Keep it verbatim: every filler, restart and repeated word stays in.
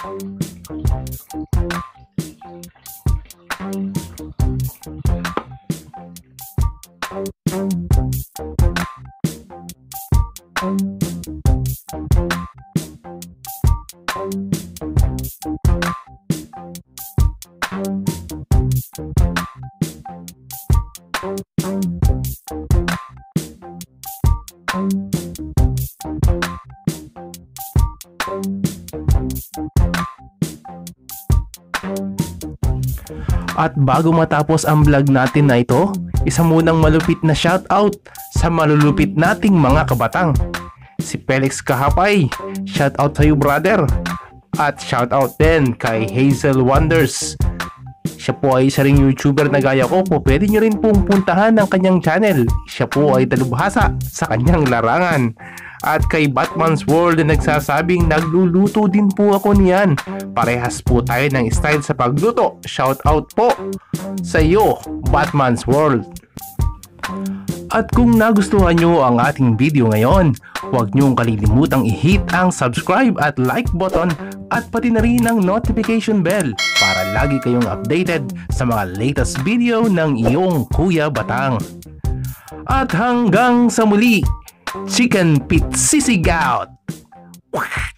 At bago matapos ang vlog natin na ito, isa munang malupit na shoutout sa malulupit nating mga kabatang. Si Felix Kahapay, shoutout sa iyo brother. At shoutout din kay Hazel Wonders. Siya po ay isa ring YouTuber na gaya ko po. Pwede nyo rin pong puntahan ang kanyang channel. Siya po ay dalubhasa sa kanyang larangan. At kay Batman's World na nagsasabing nagluluto din po ako niyan. Parehas po tayo ng style sa pagluto. Shoutout po sa iyo, Batman's World. At kung nagustuhan nyo ang ating video ngayon, huwag nyong kalilimutang i-hit ang subscribe at like button at pati na rin ang notification bell para lagi kayong updated sa mga latest video ng iyong Kuya Batang. At hanggang sa muli, Chicken Feet Sisig out!